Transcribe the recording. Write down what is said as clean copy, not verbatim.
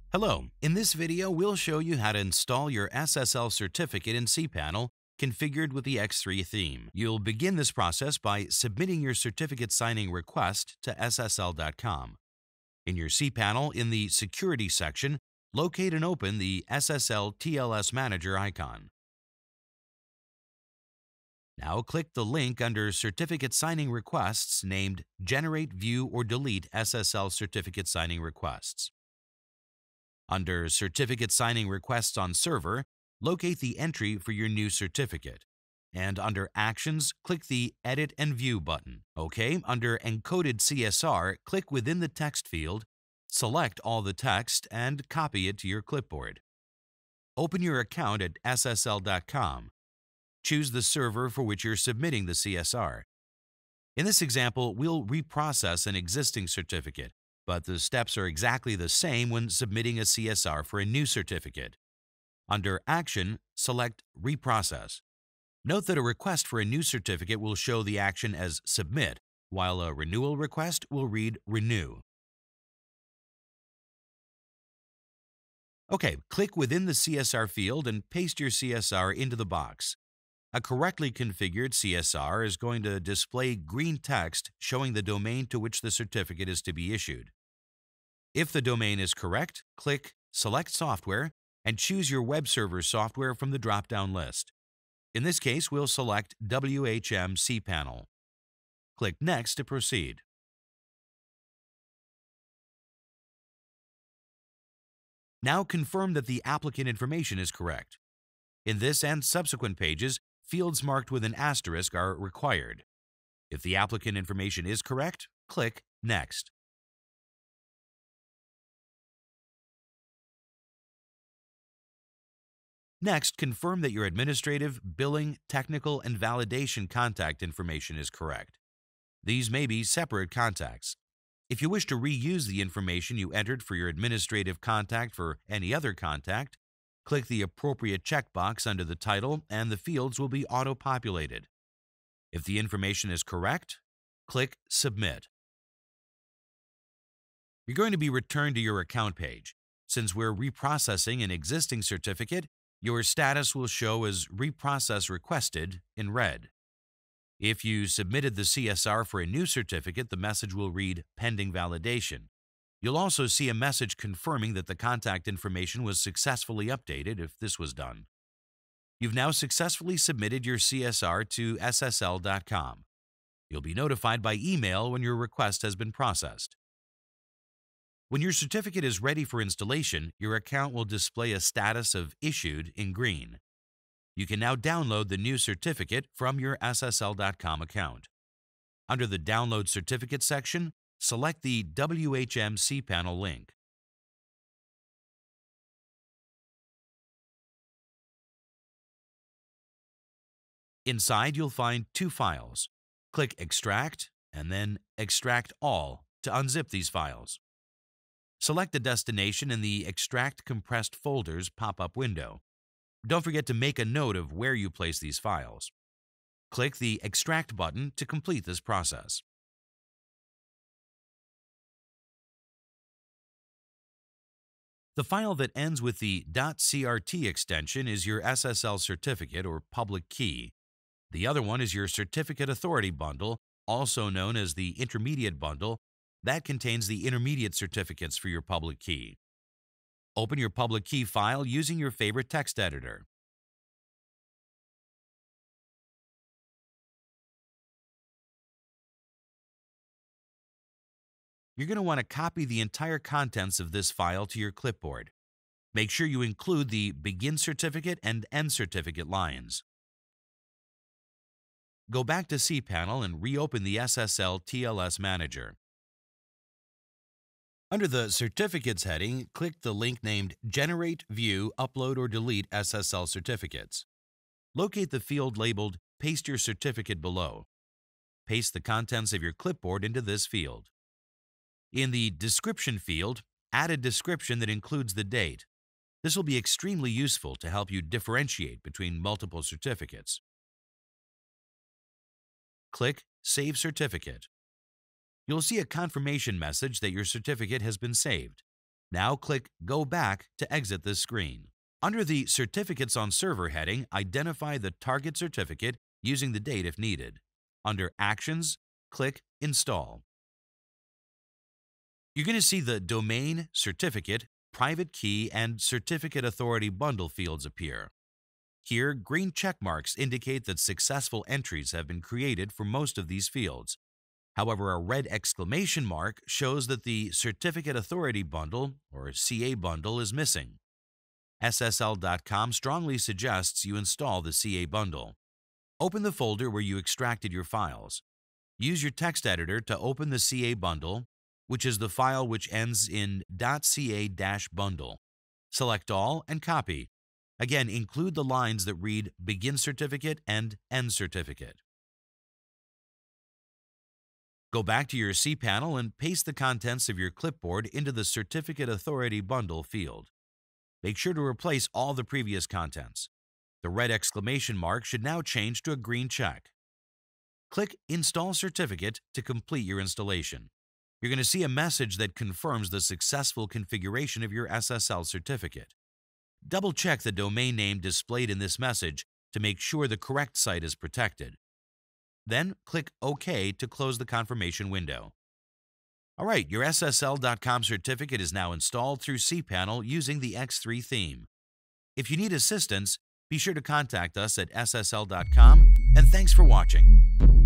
Hello, in this video we'll show you how to install your SSL certificate in cPanel configured with the X3 theme. You'll begin this process by submitting your certificate signing request to SSL.com. In your cPanel, in the Security section, locate and open the SSL TLS Manager icon. Now click the link under Certificate Signing Requests named Generate, View, or Delete SSL Certificate Signing Requests. Under Certificate Signing Requests on Server, locate the entry for your new certificate. And under Actions, click the Edit and View button. OK, under Encoded CSR, click within the text field, select all the text, and copy it to your clipboard. Open your account at SSL.com. Choose the server for which you're submitting the CSR. In this example, we'll reprocess an existing certificate, but the steps are exactly the same when submitting a CSR for a new certificate. Under Action, select Reprocess. Note that a request for a new certificate will show the action as Submit, while a renewal request will read Renew. OK, click within the CSR field and paste your CSR into the box. A correctly configured CSR is going to display green text showing the domain to which the certificate is to be issued. If the domain is correct, click Select Software and choose your web server software from the drop-down list. In this case, we'll select WHM cPanel. Click Next to proceed. Now confirm that the applicant information is correct. In this and subsequent pages, fields marked with an asterisk are required. If the applicant information is correct, click Next. Next, confirm that your administrative, billing, technical, and validation contact information is correct. These may be separate contacts. If you wish to reuse the information you entered for your administrative contact for any other contact, click the appropriate checkbox under the title and the fields will be auto-populated. If the information is correct, click Submit. You're going to be returned to your account page. Since we're reprocessing an existing certificate, your status will show as Reprocess Requested in red. If you submitted the CSR for a new certificate, the message will read Pending Validation. You'll also see a message confirming that the contact information was successfully updated if this was done. You've now successfully submitted your CSR to SSL.com. You'll be notified by email when your request has been processed. When your certificate is ready for installation, your account will display a status of Issued in green. You can now download the new certificate from your SSL.com account. Under the Download Certificate section, select the WHM cPanel link. Inside, you'll find two files. Click Extract and then Extract All to unzip these files. Select the destination in the Extract Compressed Folders pop-up window. Don't forget to make a note of where you place these files. Click the Extract button to complete this process. The file that ends with the .crt extension is your SSL certificate or public key. The other one is your Certificate Authority bundle, also known as the Intermediate bundle, that contains the intermediate certificates for your public key. Open your public key file using your favorite text editor. You're going to want to copy the entire contents of this file to your clipboard. Make sure you include the Begin Certificate and End Certificate lines. Go back to cPanel and reopen the SSL TLS Manager. Under the Certificates heading, click the link named Generate, View, Upload, or Delete SSL Certificates. Locate the field labeled Paste Your Certificate below. Paste the contents of your clipboard into this field. In the Description field, add a description that includes the date. This will be extremely useful to help you differentiate between multiple certificates. Click Save Certificate. You'll see a confirmation message that your certificate has been saved. Now click Go Back to exit this screen. Under the Certificates on Server heading, identify the target certificate using the date if needed. Under Actions, click Install. You're going to see the Domain, Certificate, Private Key, and Certificate Authority bundle fields appear. Here, green check marks indicate that successful entries have been created for most of these fields. However, a red exclamation mark shows that the Certificate Authority bundle, or CA bundle, is missing. SSL.com strongly suggests you install the CA bundle. Open the folder where you extracted your files. Use your text editor to open the CA bundle, which is the file which ends in .ca-bundle. Select all and copy. Again, include the lines that read Begin Certificate and End Certificate. Go back to your cPanel and paste the contents of your clipboard into the Certificate Authority bundle field. Make sure to replace all the previous contents. The red exclamation mark should now change to a green check. Click Install Certificate to complete your installation. You're going to see a message that confirms the successful configuration of your SSL certificate. Double-check the domain name displayed in this message to make sure the correct site is protected. Then click OK to close the confirmation window. Alright, your SSL.com certificate is now installed through cPanel using the X3 theme. If you need assistance, be sure to contact us at SSL.com, and thanks for watching.